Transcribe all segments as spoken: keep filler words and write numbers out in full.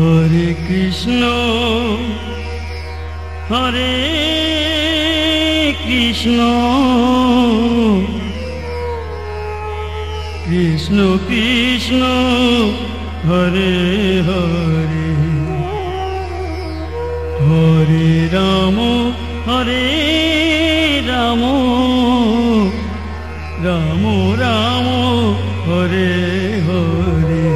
হরে কৃষ্ণ হরে কৃষ্ণ কৃষ্ণ কৃষ্ণ হরে হরে হরে রাম হরে রাম রাম রাম হরে হরে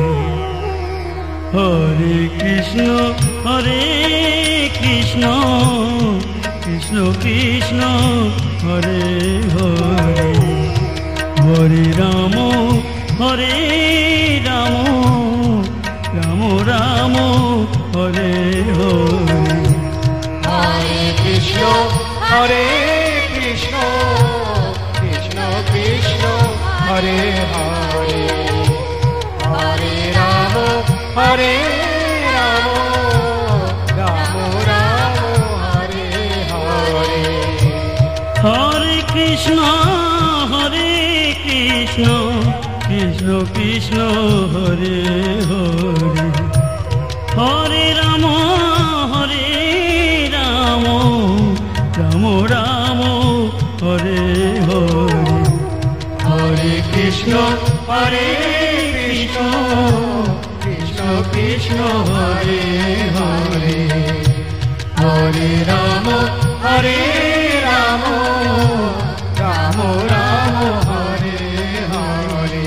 হরে কৃষ্ণ হরে কৃষ্ণ কৃষ্ণ কৃষ্ণ হরে হরে হরে রাম হরে রাম রাম রাম হরে হরে হরে কৃষ্ণ হরে কৃষ্ণ কৃষ্ণ কৃষ্ণ হরে হরে হরে রাম হরে রাম রাম রাম হরে হরে হরে কৃষ্ণ হরে কৃষ্ণ কৃষ্ণ কৃষ্ণ হরে হরে হরে রাম হরে রাম রাম রাম হরে হরে হরে কৃষ্ণ হরে কৃষ্ণ কৃষ্ণ কৃষ্ণ হরে হরে হরে রাম হরে রাম রাম রাম হরে হরে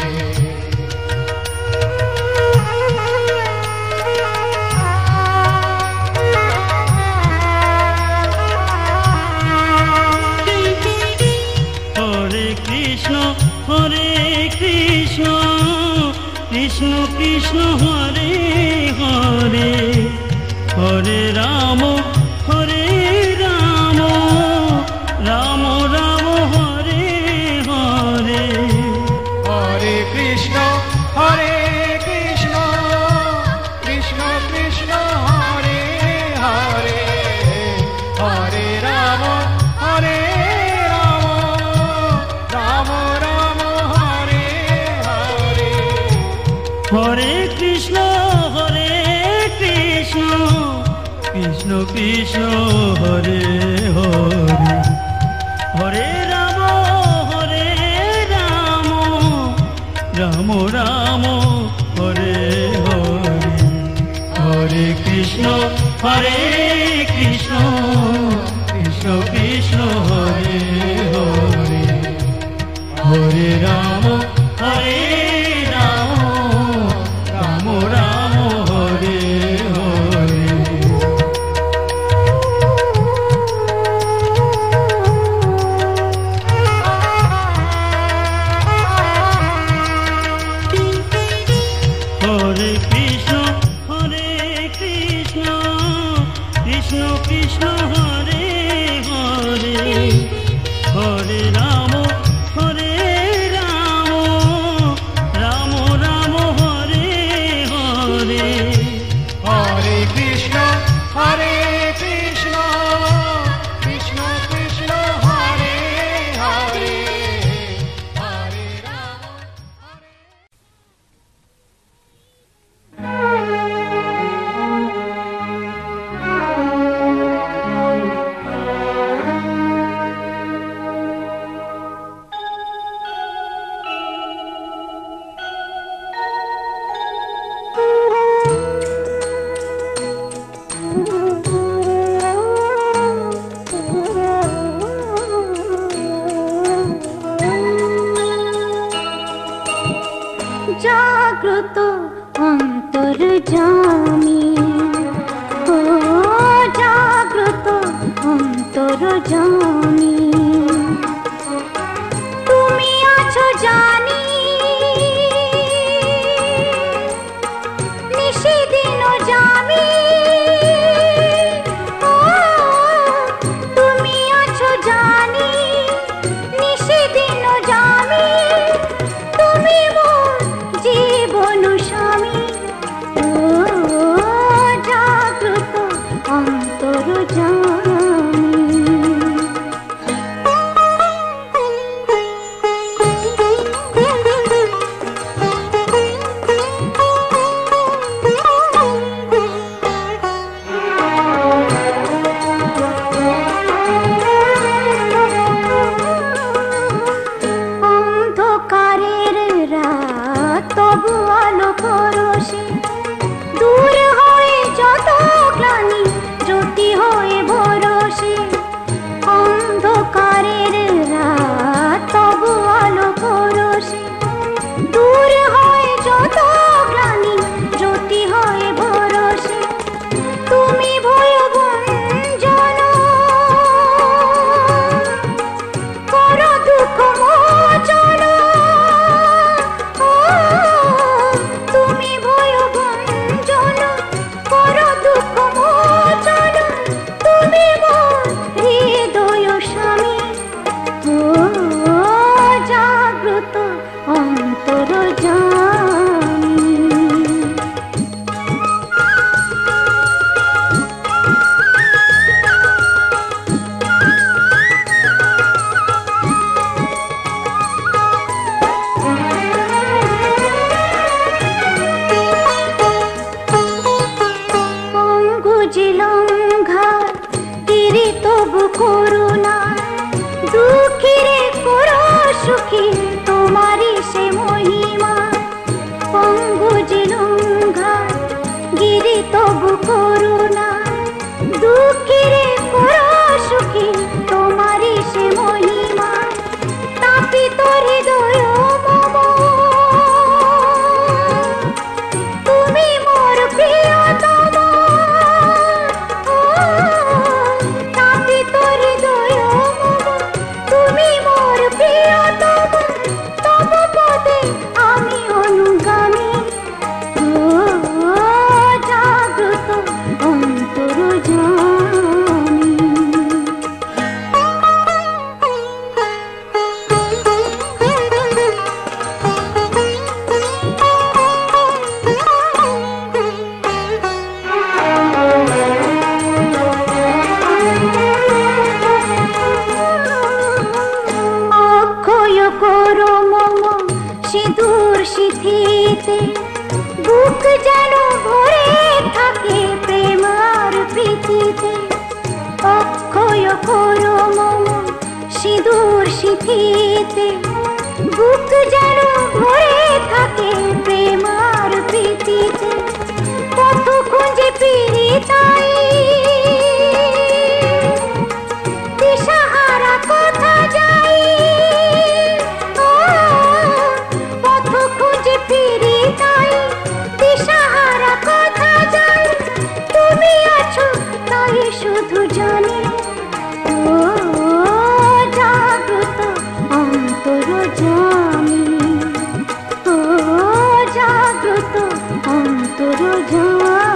হরে কৃষ্ণ হরে কৃষ্ণ কৃষ্ণ কৃষ্ণ হরে হরে হরে রাম হরে রাম রাম রাম হরে হরে হরে কৃষ্ণ হরে কৃষ্ণ কৃষ্ণ কৃষ্ণ হরে হরে হরে রাম হরে রাম রাম রাম হরে হরে হরে কৃষ্ণ হরে কৃষ্ণ কৃষ্ণ কৃষ্ণ হরে হরে হরে রাম হরে রাম রাম রাম হরে হরে হরে কৃষ্ণ হরে কৃষ্ণ কৃষ্ণ কৃষ্ণ হরে হরে হরে রাম হরে রাম রাম রাম হরে হরে হরে কৃষ্ণ হরে কৃষ্ণ কৃষ্ণ কৃষ্ণ হরে হরে হরে রাম হরে রাম রাম রাম হরে হরে হরে কৃষ্ণ হরে কৃষ্ণ কৃষ্ণ কৃষ্ণ হরে হরে হরে রাম জাগ্রত অন্তর্যামী ও জাগ্রত অন্তর্যামী তুমি আছো জানি নিশিদিন জামি ও তুমি আছো জানি নিশিদিন জামি তুমি মোর জীবন স্বামী ও জাগ্রত অন্তর্যামী প্রীতিতে, বুক যেন ভরে থাকে প্রেম আর প্রীতিতে। অক্ষয় করো মম সিঁদুর সিঁথিতে, বুক যেন ভরে থাকে প্রেম আর প্রীতিতে। পথ খুঁজে ফিরি তাই দিশাহারা কোথা যাই, ও পথ খুঁজে ফিরি তাই দিশাহারা কোথা যাই। তুমি আছো তাই শুধু জানি, ও জাগ্রত অন্তর্যামী, ও জাগ্রত অন্তর্যামী।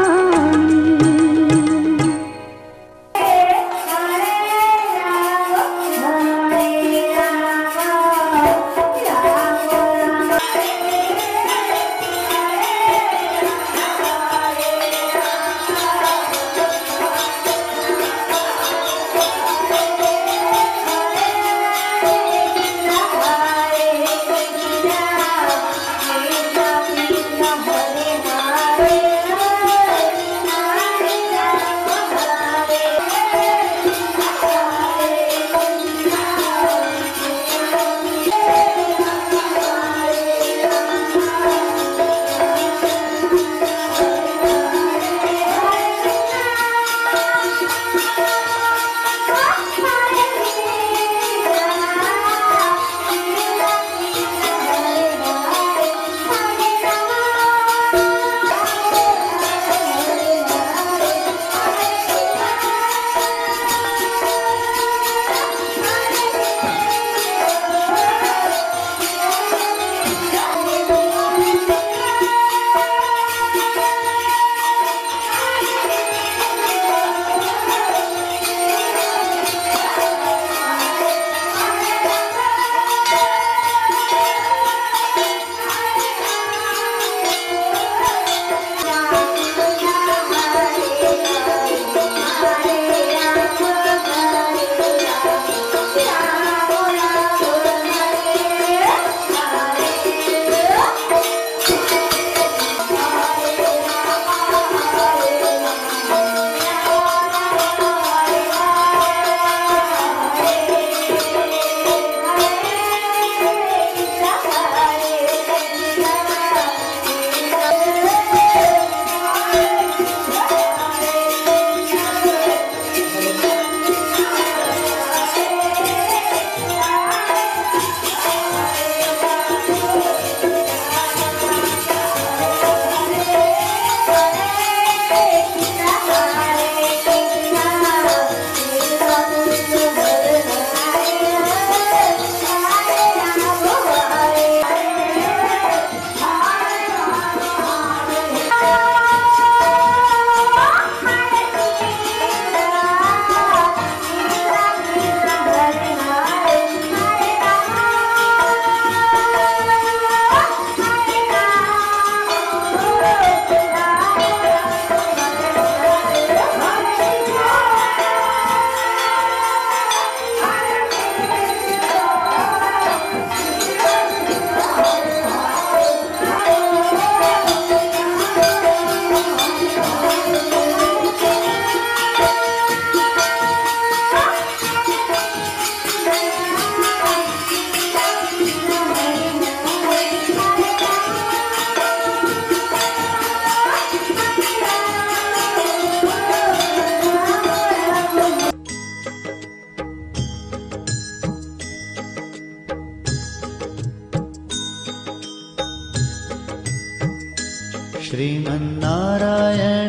श्रीमन्नारायण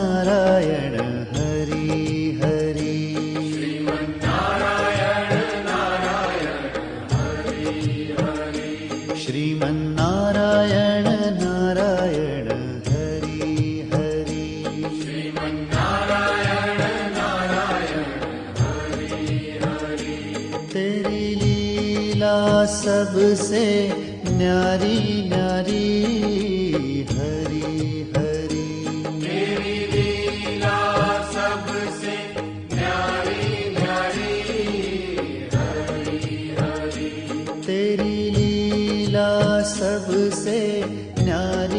नारायण हरि हरि, श्रीमन्नारायण नारायण हरि हरि, श्रीमन्नारायण नारायण हरि हरि, श्रीमन्नारायण नारायण हरि हरि। तेरी लीला सबसे न्यारी न्यारी हरि हरि, तेरी लीला सबसे न्यारी न्यारी हरि हरि, तेरी लीला सबसे न्यारी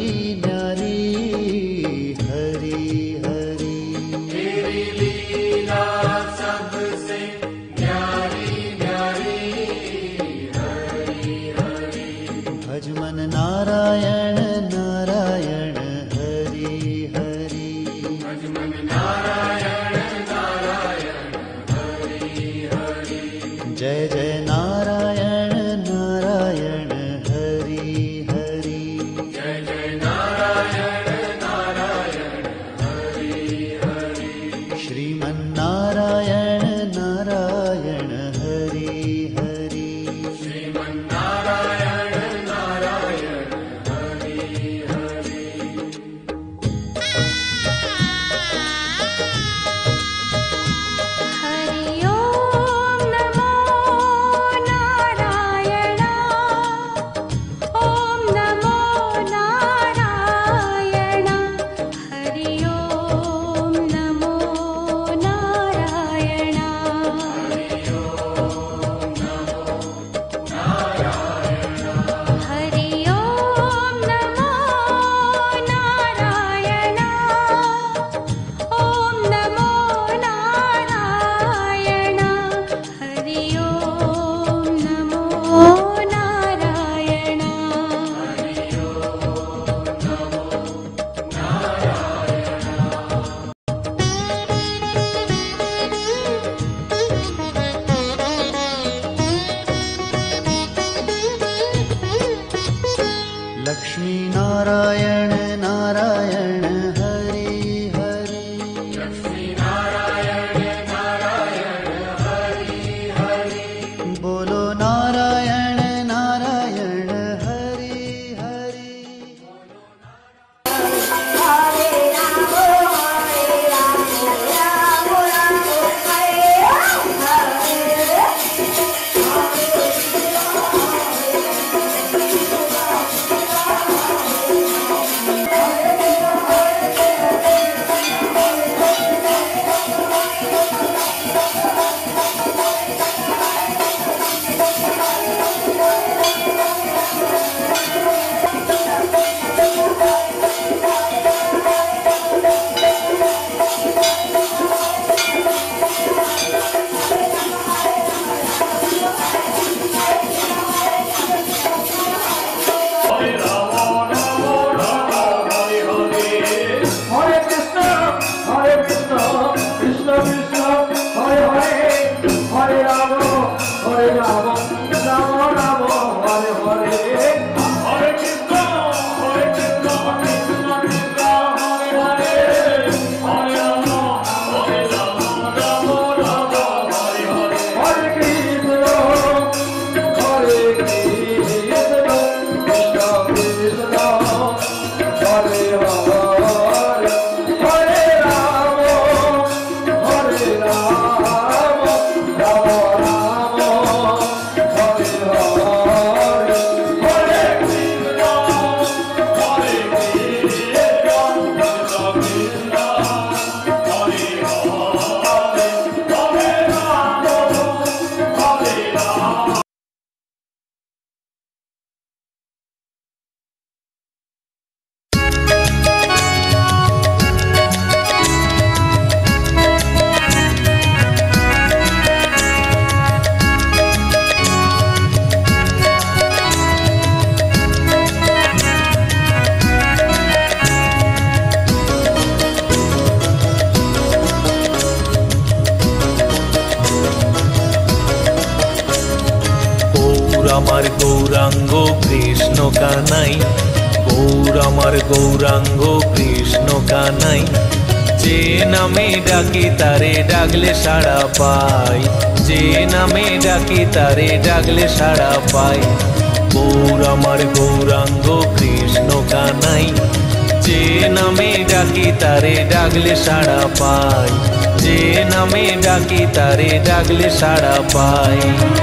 গৌরাঙ্গ কৃষ্ণ কানাই, গৌর আমার গৌরাঙ্গ কৃষ্ণ কানাই। যে নামে ডাকি তারে ডাকলে সাড়া পাই, যে নামে ডাকি তারে ডাকলে সাড়া পাই। গৌর আমার গৌরাঙ্গ কৃষ্ণ কানাই, যে নামে ডাকি তারে ডাকলে সাড়া পাই, যে নামে ডাকি তারে ডাকলে সাড়া পাই।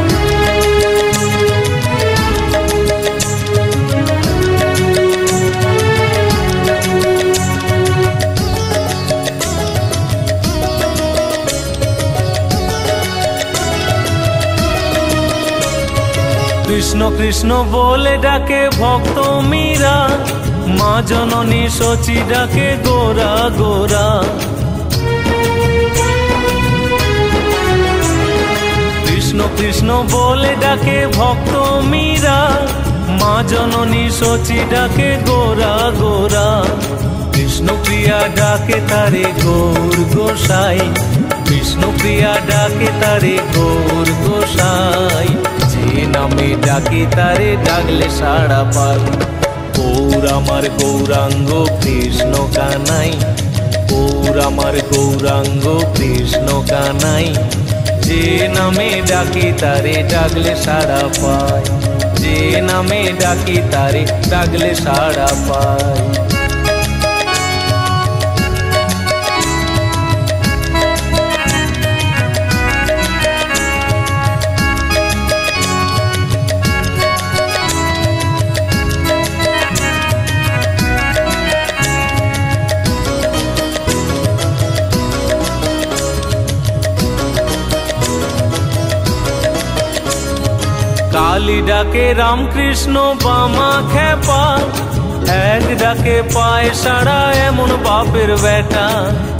কৃষ্ণ কৃষ্ণ বলে ডাকে ভক্ত মীরা, মা জননী শচী ডাকে গোরা গোরা। কৃষ্ণ কৃষ্ণ বলে ডাকে ভক্ত মীরা, মা জননী শচী ডাকে গোরা গোরা। কৃষ্ণ প্রিয়া ডাকে তারে গৌর গোসাই, কৃষ্ণ প্রিয়া ডাকে তারে গৌর গোসাই। যে নামে ডাকি তারে ডাকলে সাড়া পাই। গৌর আমার গৌরাঙ্গ কৃষ্ণ কানাই, গৌর আমার গৌরাঙ্গ কৃষ্ণ কানাই। যে নামে ডাকি তারে ডাকলে সাড়া পাই, যে নামে ডাকি তারে ডাকলে সাড়া পাই। কালী ডাকে রামকৃষ্ণ বামা খেপা, এক ডাকে পায় সাড়া এমন বাপের বেটা।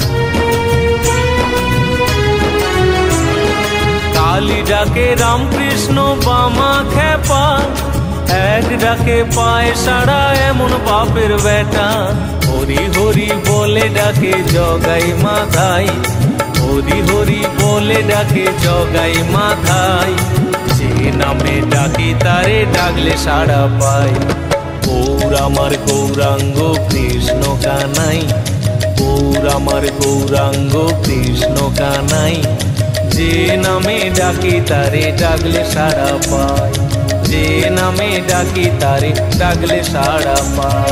কালী ডাকে রামকৃষ্ণ বামা খেপা, এক ডাকে পায় সাড়া এমন বাপের বেটা। হরি হরি বলে ডাকে জগাই মাথায়, হরি হরি বলে ডাকে জগাই মাথায়। যে নামে ডাকি তারে ডাকলে সাড়া পাই। গৌর আমার গৌরাঙ্গ কৃষ্ণ কানাই, গৌর আমার গৌরাঙ্গ কৃষ্ণ কানাই। যে নামে ডাকি তারে ডাকলে সাড়া পাই, যে নামে ডাকি তারে ডাকলে সাড়া পাই।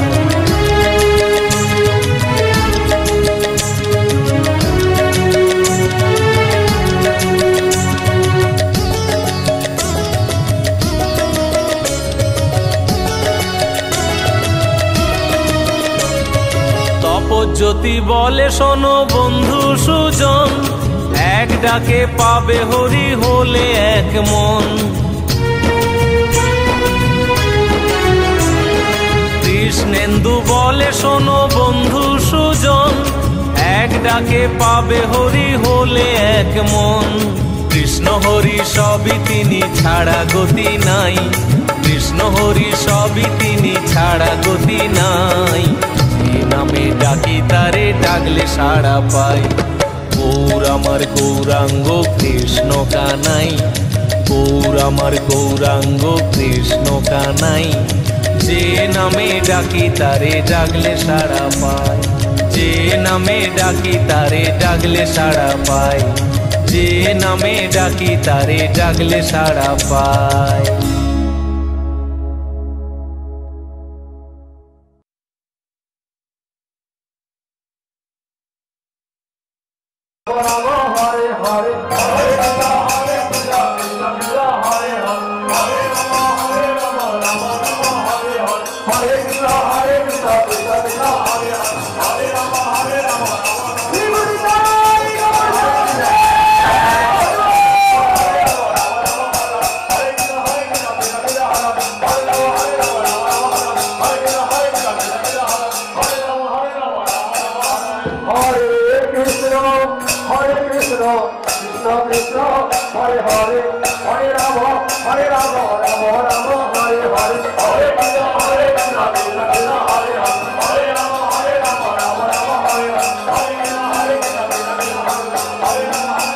জ্যোতি বলে শোনো বন্ধু সুজন, এক ডাকে পাবে হরি হলে এক মন। কৃষ্ণেন্দু বলে শোনো বন্ধু সুজন, এক ডাকে পাবে হরি হলে এক মন। কৃষ্ণ হরি সবই তিনি ছাড়া গতি নাই, কৃষ্ণ হরি সবই তিনি ছাড়া গতি নাই। যে নামে ডাকি তারে ডাকলে সাড়া পাই। গৌর আমার গৌরাঙ্গ কৃষ্ণ কানাই, গৌর আমার গৌরাঙ্গ কৃষ্ণ কানাই। যে নামে ডাকি তারে ডাকলে সাড়া পাই, যে নামে ডাকি তারে ডাকলে সাড়া পাই, যে নামে ডাকি তারে ডাকলে সাড়া পাই।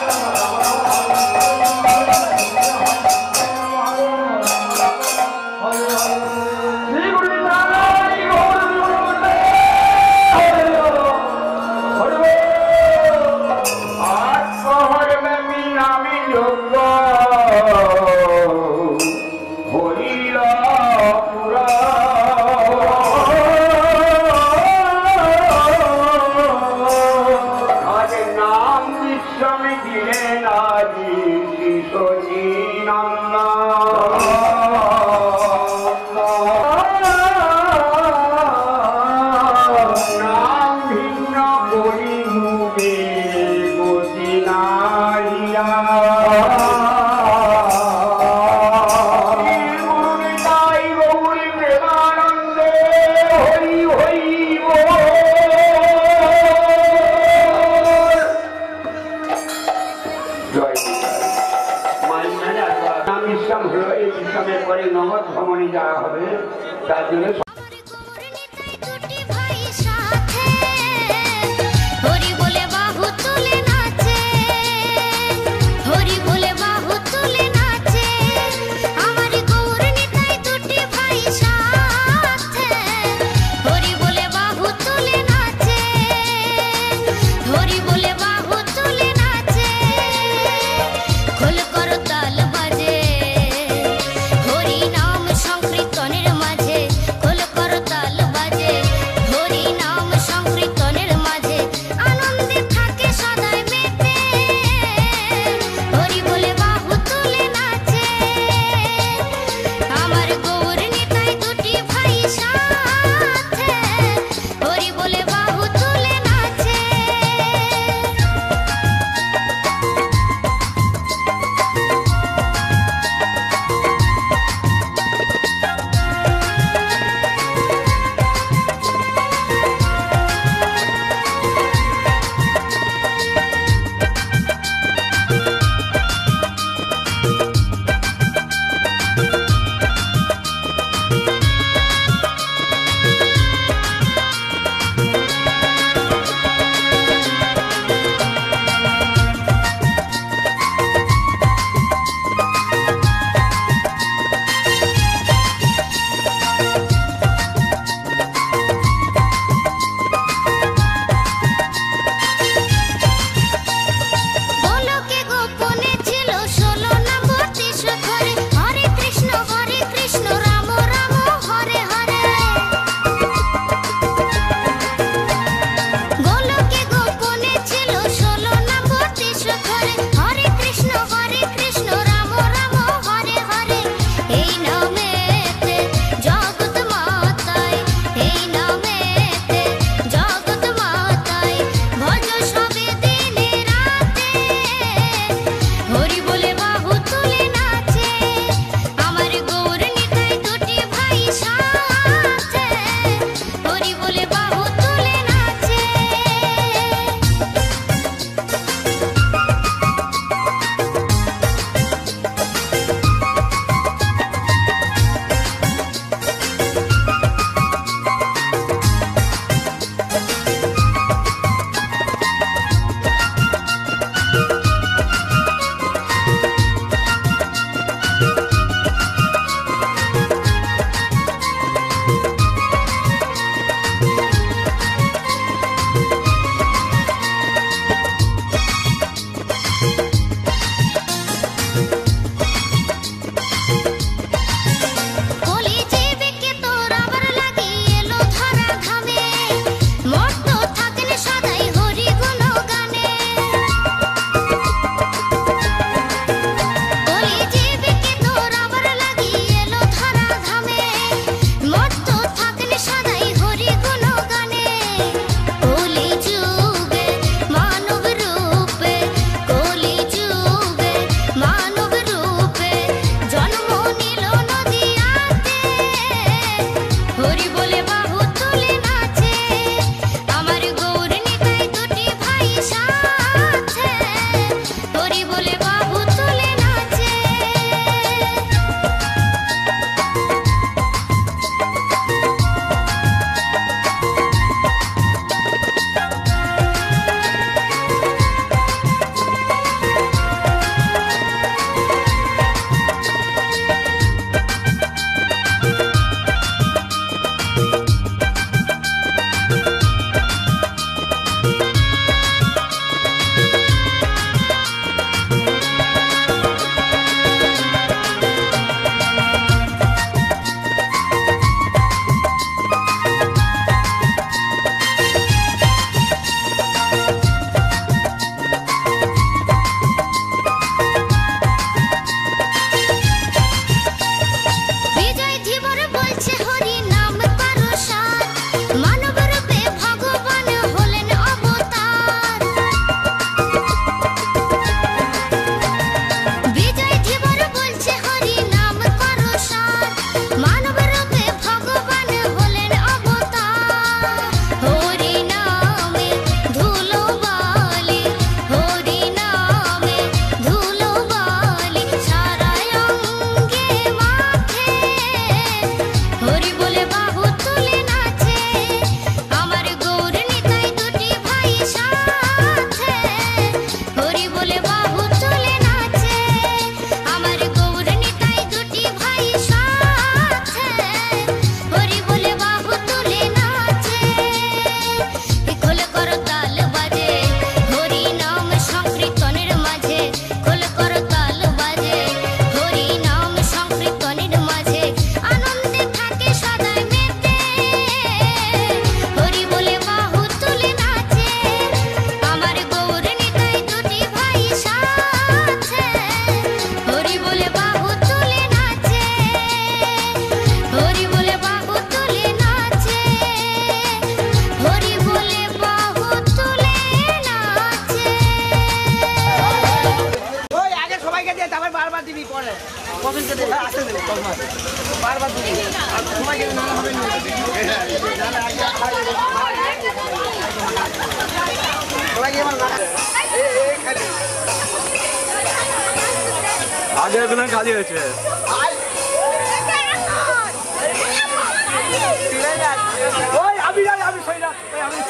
Hare তার জন্য তাল বাজে হরি নাম সংকীর্তনের মাঝে খোল আগের দিন খালি হয়েছে আমি যাই আমি সই না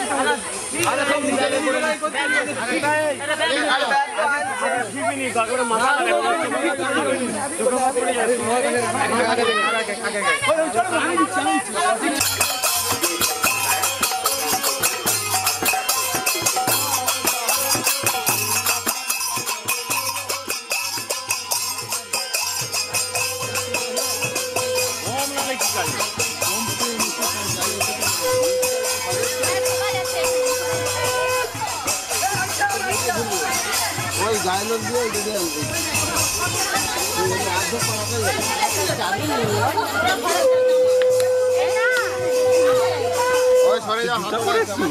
গায়লোক দিয়ে যদি ওই সরে যা হাত করেছি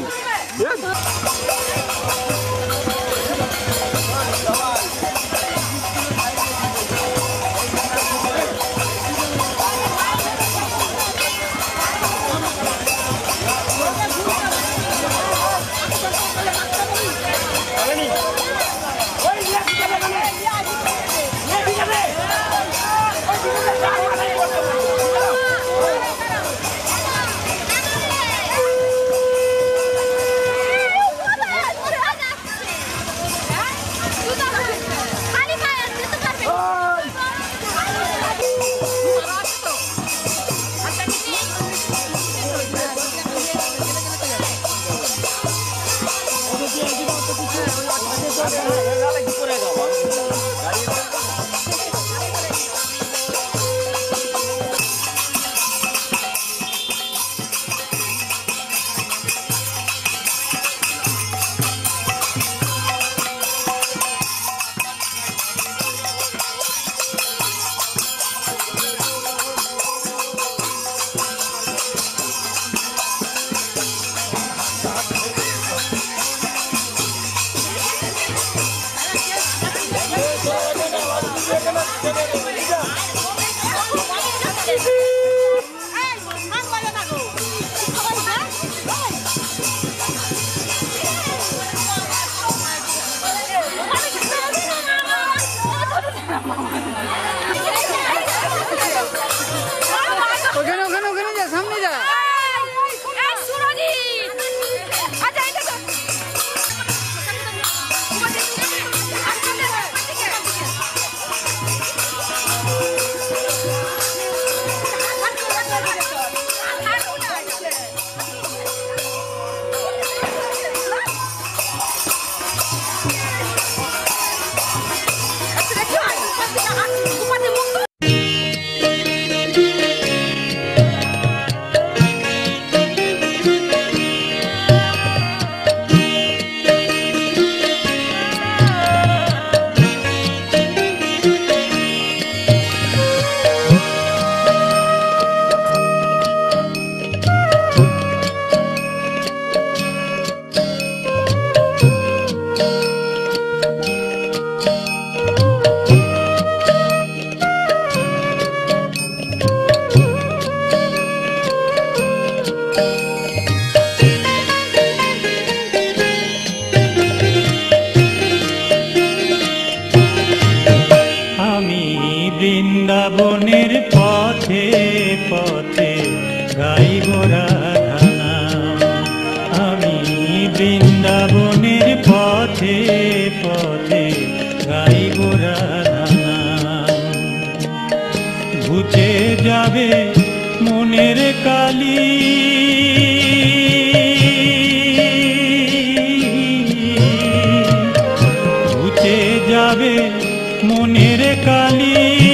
বৃন্দাবনের পথে পথে গাইব রাধা নাম। আমি বৃন্দাবনের পথে পথে গাইব রাধা নাম। ঘুচে যাবে মনের কালি, ঘুচে যাবে মনের কালি,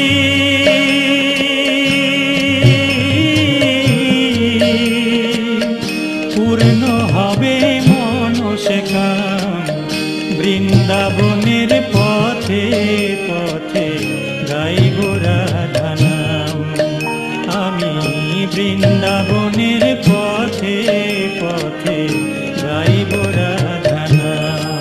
পূর্ণ হবে মনস কাম। বৃন্দাবনের পথে পথে গাইব রাধা নাম। আমি বৃন্দাবনের পথে পথে গাইব রাধা নাম।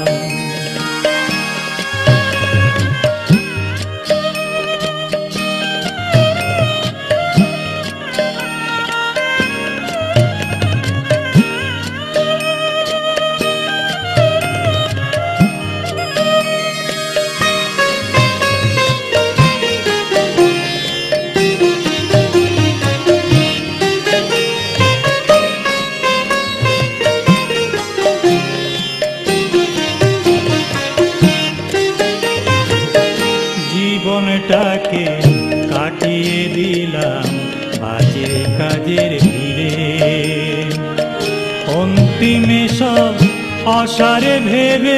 আশারে ভেবে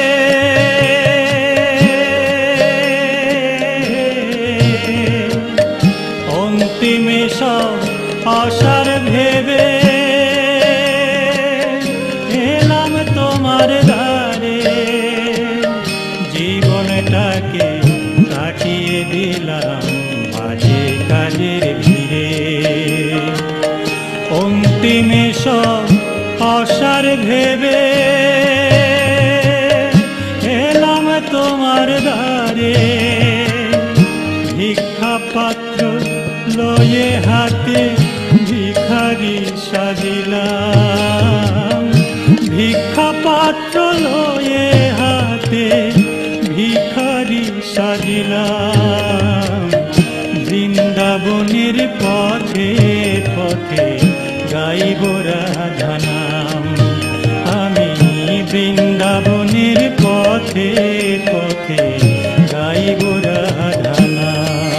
অন্তিমে সব আশার ভেবে এলাম তোমার দ্বারে, জীবনটাকে কাটিয়ে দিলাম মাঝে কাজের ভিড়ে। অন্তিমে সব আশার ভেবে এলাম তোমার দ্বারে, ভিক্ষা পাত্র লয়ে হাতে ভিখারি সাজিলাম, ভিক্ষা পাত্র লয়ে হাতে ভিখারি সাজিলাম। বৃন্দাবনের পথে পথে গাইব রাধা নাম, আমি বৃন্দাবনের পথে পথে গাইব রাধা নাম।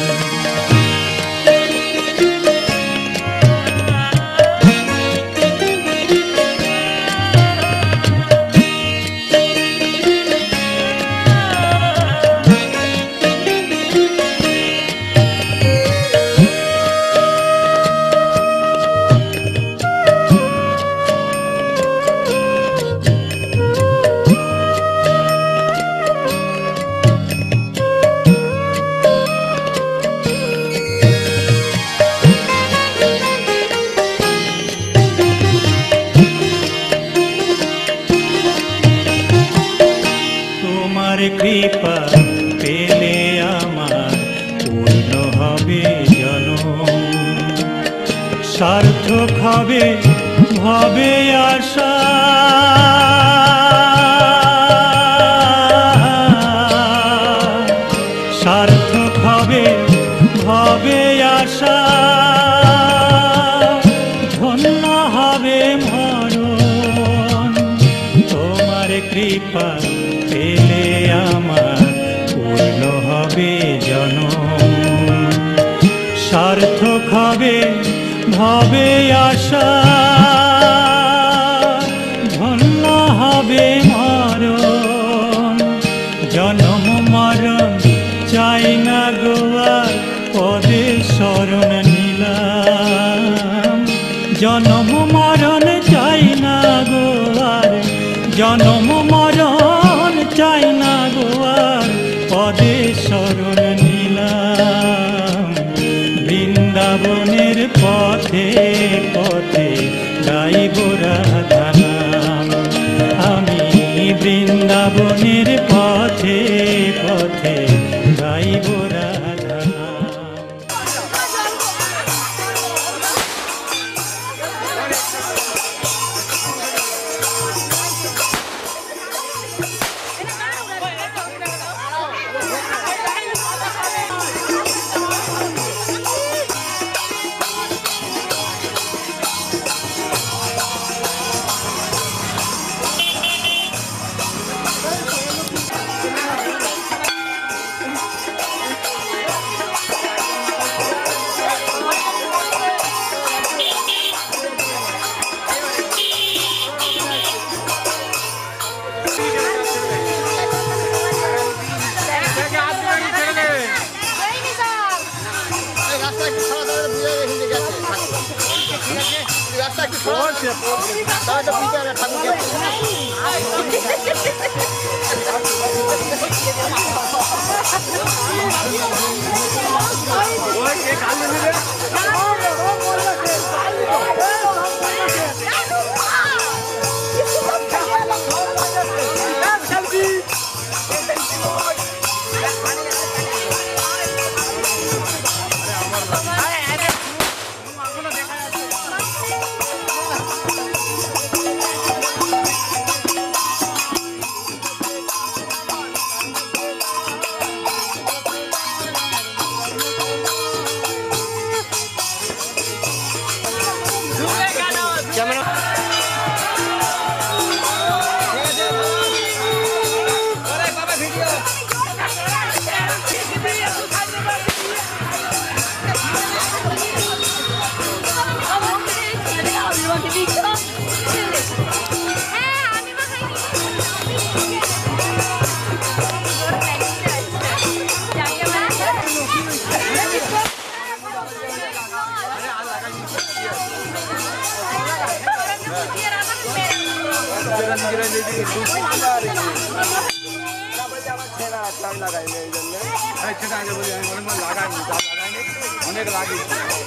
কৃপা পেলে আমার পূর্ণ হবে জনম, সার্থক হবে ভবে আশা, সার্থক হবে ভবে আশা, ধন্য হবে মরণ। তোমার কৃপা পেলে আমার পূর্ণ হবে জনম, সার্থক হবে ভবে আশা, ধন্য হবে মরণ। জনম মরণ চাই না গোয়ার পদে শরণ নিলাম, জনম মরণ চাই না গোয়ার, জনম মরণ চাই না গোয়ার পদে শরণ নিলাম। বৃন্দাবনের পথে পথে গাইব রাধা নাম, আমি বৃন্দাবনের পথে পথে গাইব রাধা নাম। অনেক লাগিয়েছে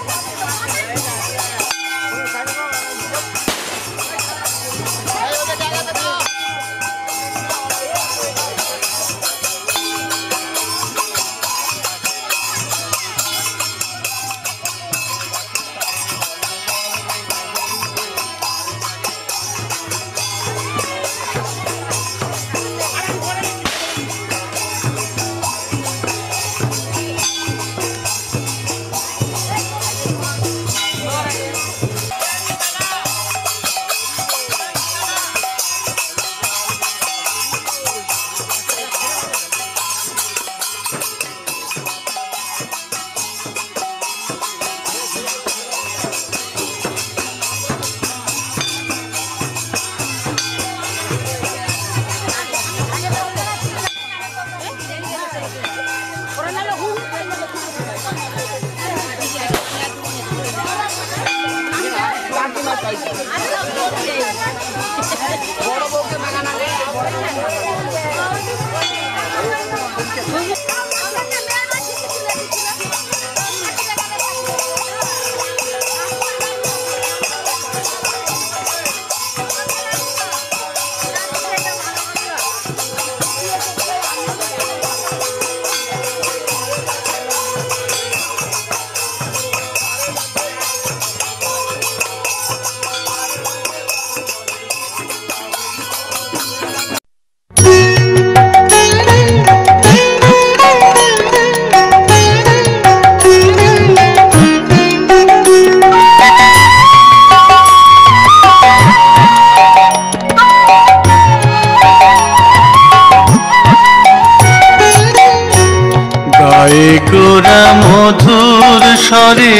মধুর স্বরে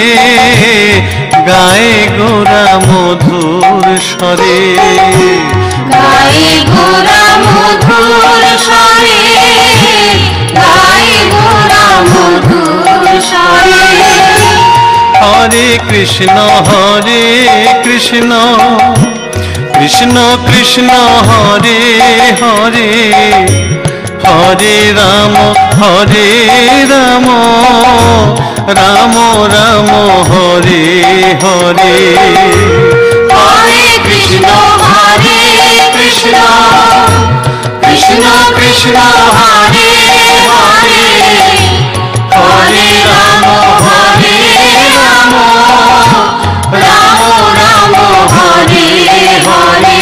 গায়ে গোরা মধুর স্বরে গায়ে গোরা মধুর স্বরে গায়ে গোরা মধুর স্বরে হরে কৃষ্ণ হরে কৃষ্ণ কৃষ্ণ কৃষ্ণ হরে হরে হরে রাম হরে রাম রাম রাম হরে হরে হরে কৃষ্ণ হরে কৃষ্ণ কৃষ্ণ কৃষ্ণ হরে হরে হরে রাম হরে রাম রাম রাম হরে হরে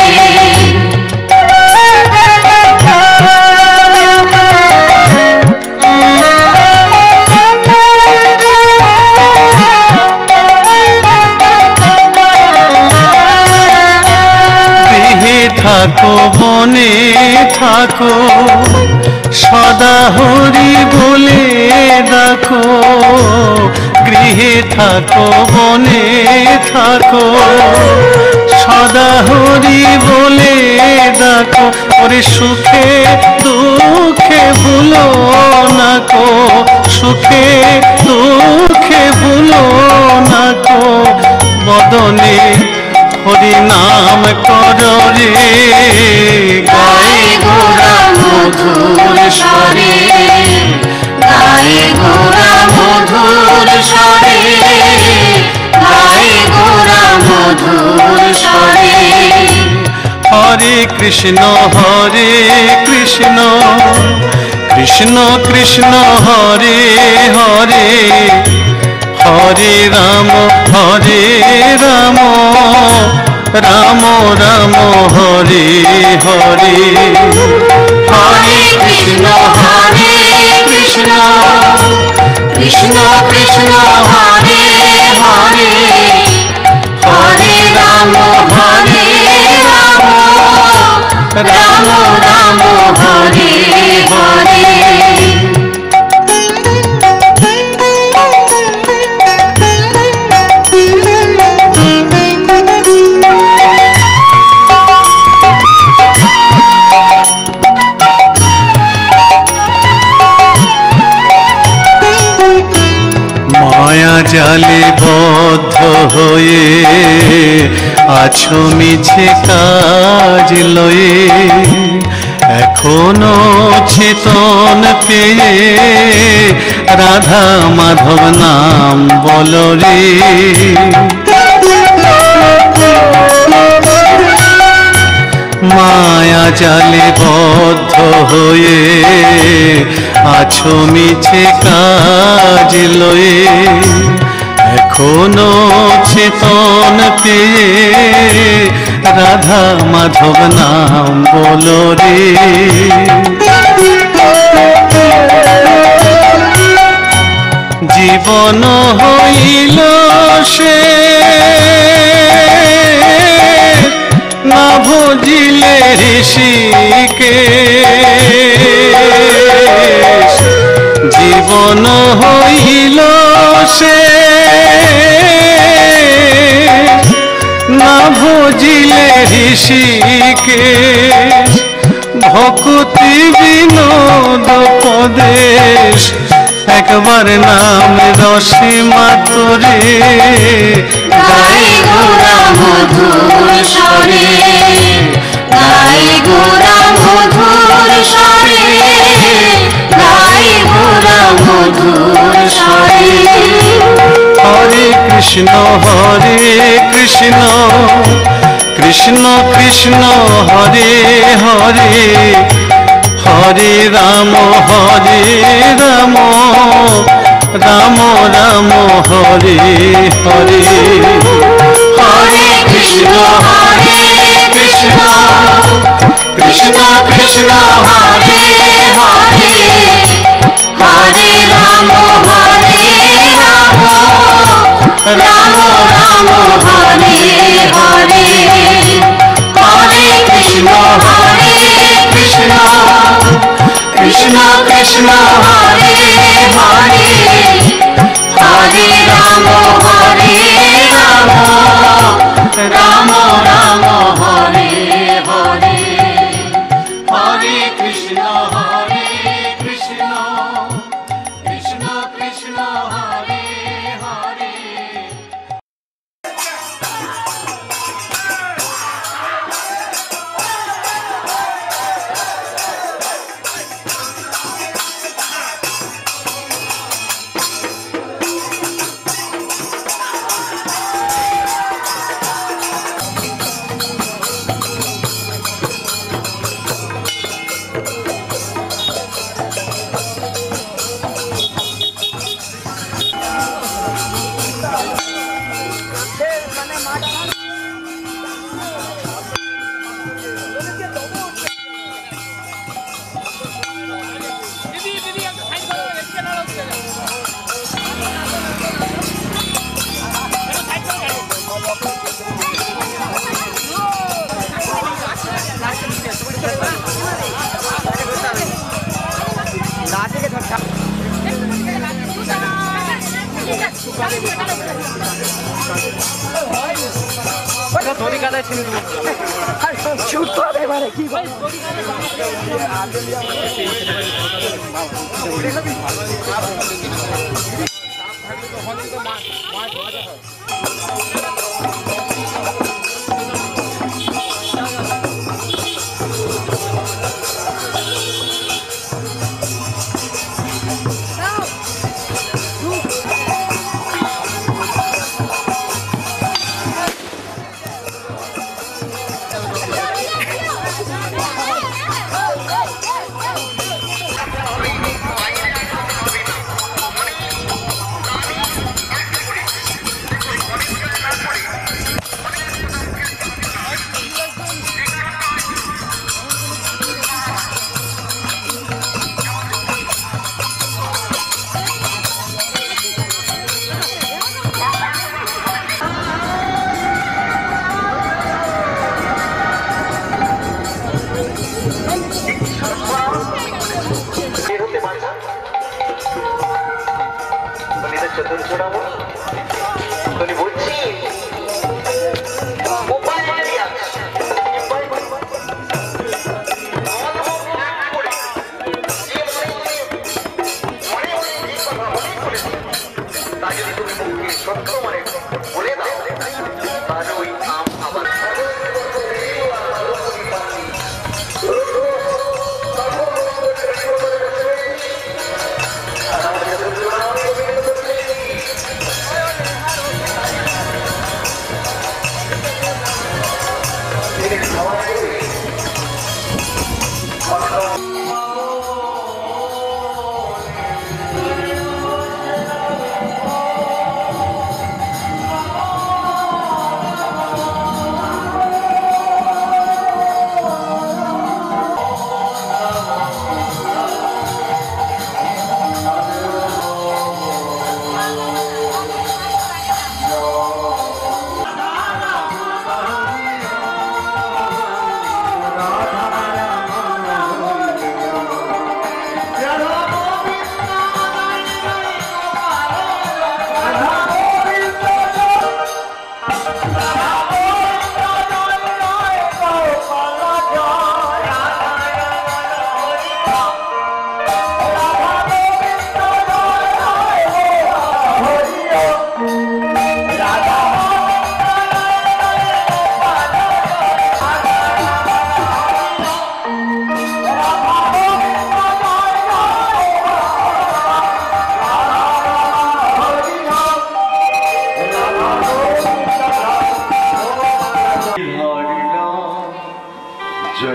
থাকো বনে থাকো সদা হরি বলে ডাকো গৃহে থাকো বনে থাকো সদা হরি বলে ডাকো ওরে সুখে দুঃখে ভুলো না কো সুখে দুঃখে ভুলো না কো বদনে হরি নাম করো রে গায়ে গোরা মধুর স্বরে গায়ে গোরা মধুর স্বরে গায়ে গোরা মধুর স্বরে হরে কৃষ্ণ হরে কৃষ্ণ কৃষ্ণ কৃষ্ণ হরে হরে হরে রাম হরে রাম রাম রাম হরে হরে হরে কৃষ্ণ হরে কৃষ্ণ কৃষ্ণ কৃষ্ণ হরে হরে হরে রাম হরে রাম রাম রাম হরে হরে জালে বদ্ধ হয়ে আছো মিছে কাজ লয়ে, এখনো চেতন পেয়ে রাধা মাধব নাম বলো রে। মায়া জালে বদ্ধ হয়ে আছো মিছে কাজ লয়ে, এখনো চেতন পেয়ে রাধা মাধব নাম বলো রে। জীবন হইল সে না ভজিলে ঋষিকে, জীবন হইল সে না ভজিলে ঋষিকে, ভক্তি বিনোদ পদেশ একবার নাম রসে মাতরে, গাই গোরা মধুর স্বরে, গাই গোরা মধুর স্বরে, গাই গোরা মধুর স্বরে। হরে কৃষ্ণ হরে কৃষ্ণ কৃষ্ণ কৃষ্ণ হরে হরে, হরে রাম হরে রাম রাম রাম হরে হরে। হরে কৃষ্ণ হরে কৃষ্ণ কৃষ্ণ কৃষ্ণ হরে হরে, হরে রাম হরে রাম রাম রাম হরে হরে। হরে কৃষ্ণ হরে কৃষ্ণ কৃষ্ণ কৃষ্ণ হরে হরে, হরে রাম হরে রাম রাম রাম হরে হরে। হরে কৃষ্ণ হরে কৃষ্ণ কৃষ্ণ কৃষ্ণ হরে হরে।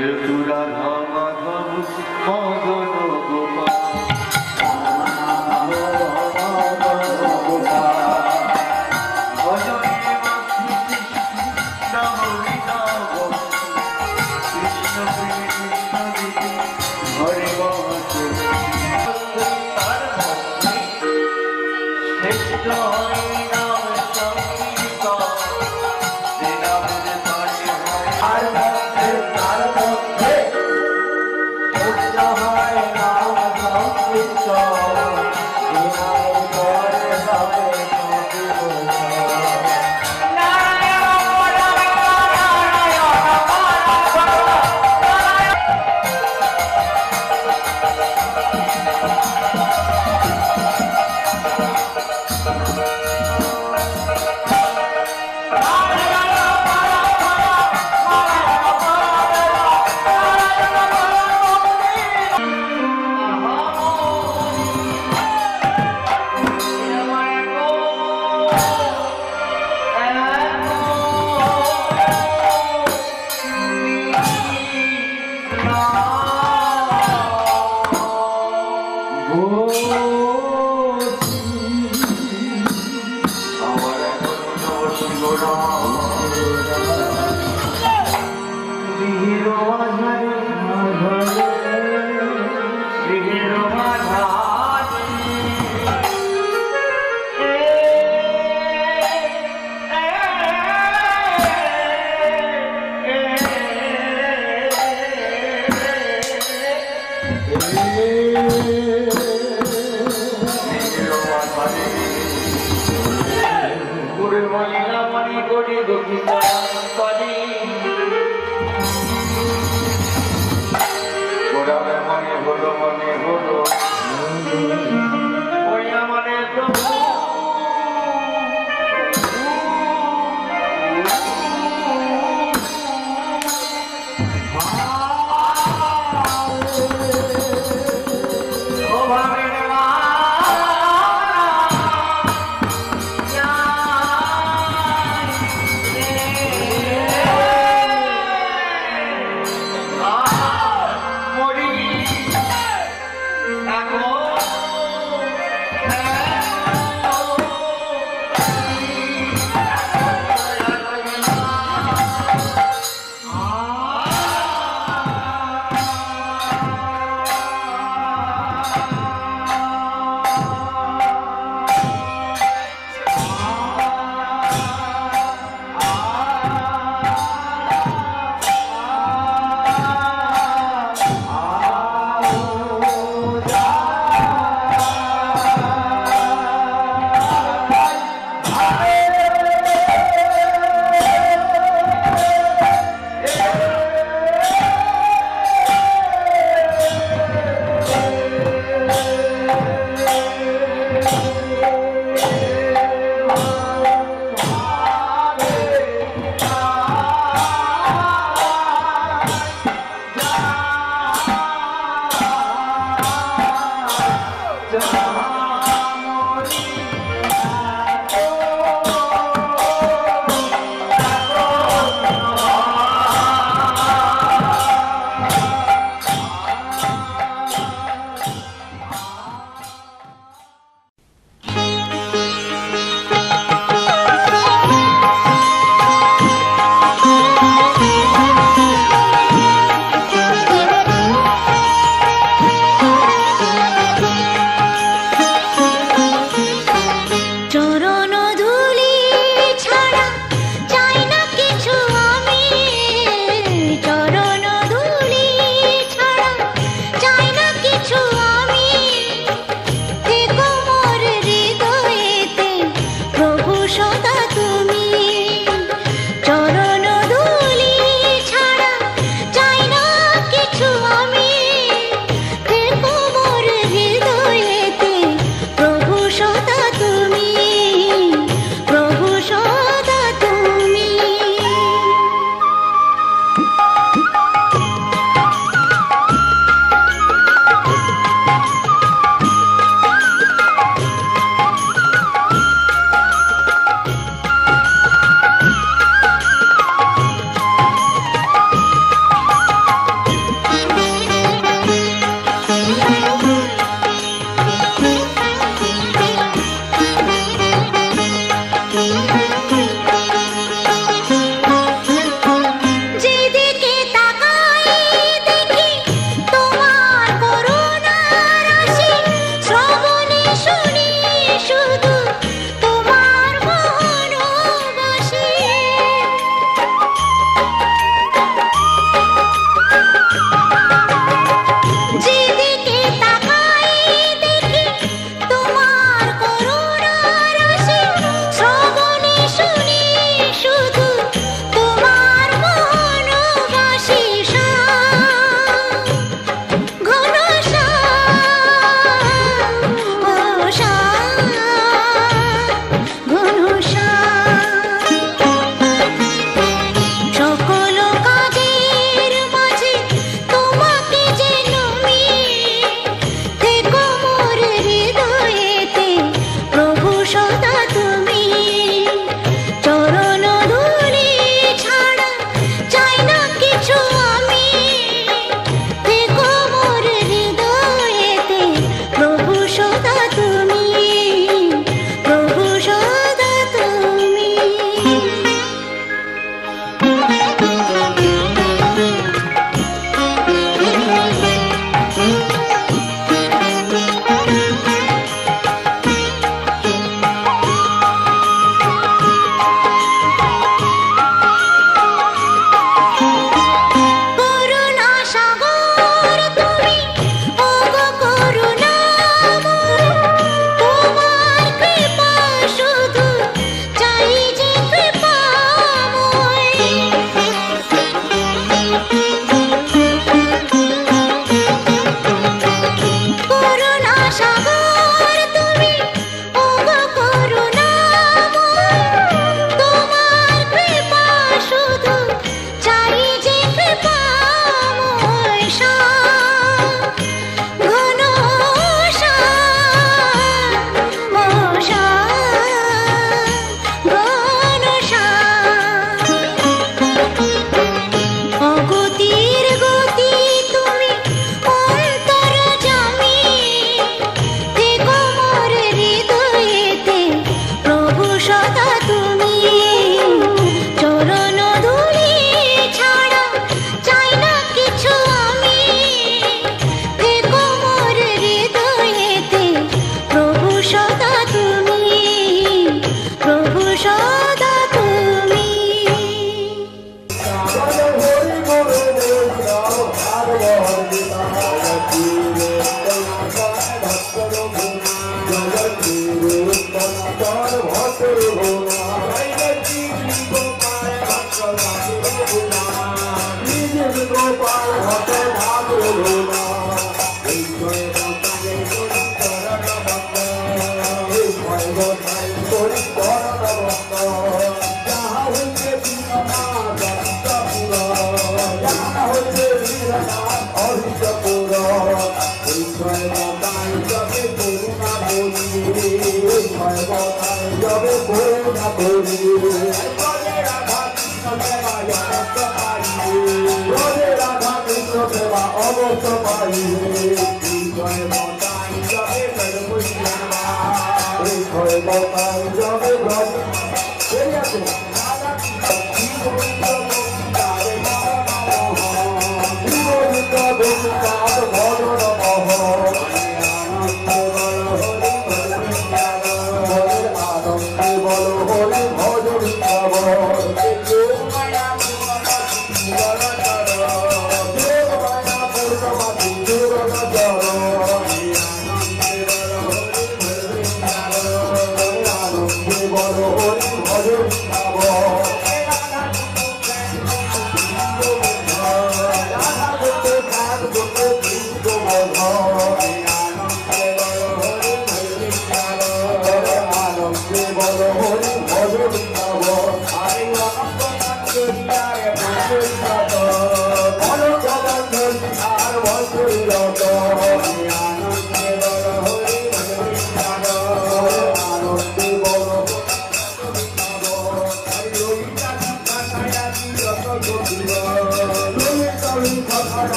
জয় তু রাধা মাধব মদন গোপাল ভজনে মাতৃ কৃষ্ণ হরি নাম কৃষ্ণ কৃষ্ণ দিদি হরে বংশ তার ভক্তি শ্রেষ্ঠ হরি নাম সংকীর্তন যে নামের তারে হয় আর মধ্যে তার মধ্যে শ্রেষ্ঠ হয় নাম সংকীর্তন যে নামের পরে হয় Yeah.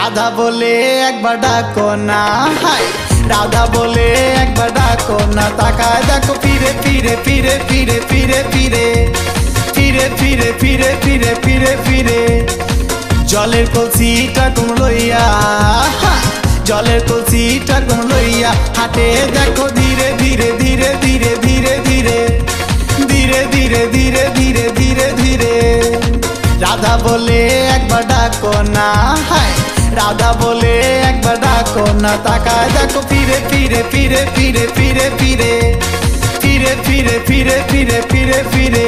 রাধা বলে একবার ডাকো না, হাই রাধা বলে একবার ডাকো না। তাকায় দেখো ফিরে ফিরে ফিরে ফিরে ফিরে ফিরে ফিরে ফিরে ফিরে ফিরে ফিরে ফিরে জলের কলসিটা কোন লইয়া, জলের কলসিটা কোন লইয়া হাঁটে দেখো ধীরে ধীরে ধীরে ধীরে ধীরে ধীরে ধীরে ধীরে ধীরে ধীরে ধীরে ধীরে রাধা বলে একবার ডাকো না, হাই রাধা বলে একবার ডাকো না। তাকায় দেখো ফিরে ফিরে ফিরে ফিরে ফিরে ফিরে ফিরে ফিরে ফিরে ফিরে ফিরে ফিরে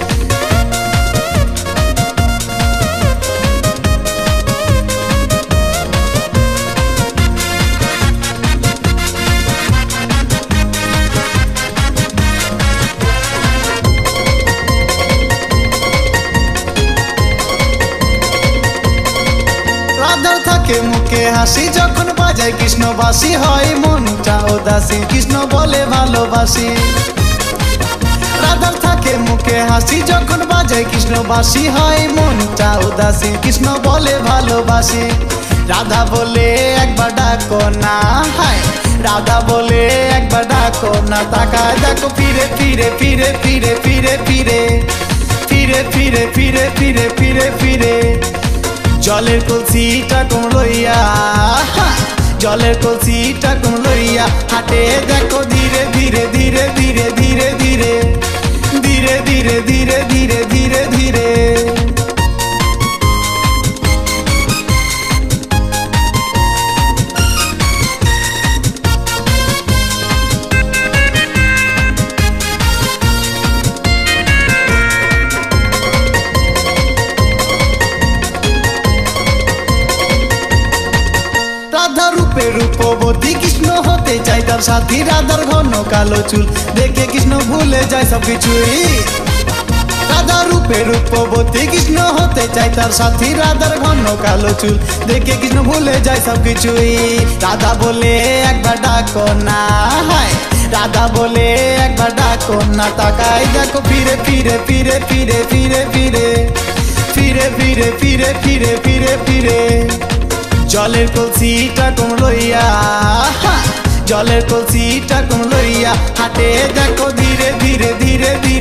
রাধার থাকে মুখে হাসি, যখন বাজায় কৃষ্ণ বাসি হয় মনটা উদাসী, কৃষ্ণ বলে ভালোবাসি। রাধার থাকে মুখে হাসি, যখন বাজায় কৃষ্ণ বাসি হয় মনটা উদাসী, কৃষ্ণ বলে ভালোবাসি। রাধা বলে একবার ডাকো না, হাই রাধা বলে একবার ডাকো না। তাকায় দেখো ফিরে ফিরে ফিরে ফিরে ফিরে ফিরে ফিরে ফিরে ফিরে ফিরে ফিরে ফিরে জলের কলসিটা কোন লইয়া, জলের কলসিটা কোন লইয়া হাঁটে দেখো ধীরে ধীরে ধীরে ধীরে ধীরে ধীরে ধীরে ধীরে ধীরে ধীরে ধীরে ধীরে রাধা রূপে রূপবতী, কৃষ্ণ হতে চাই তার সাথী। রাধার ঘন কালো চুল দেখে কৃষ্ণ ভুলে যায় সবকিছুই। রাধা রূপে রূপবতী, কৃষ্ণ হতে চাই তার সাথী। রাধার ঘন কালো চুল দেখে কৃষ্ণ ভুলে যায় সবকিছুই। রাধা বলে একবার ডাকো না, হাই রাধা বলে একবার ডাকো না। তাকাই দেখো ফিরে ফিরে ফিরে ফিরে ফিরে ফিরে ফিরে ফিরে ফিরে ফিরে ফিরে ফিরে জলের কলসিটা কোন লইয়া, জলের কলসিটা কোন লইয়া হাঁটে দেখো ধীরে ধীরে ধীরে ধীরে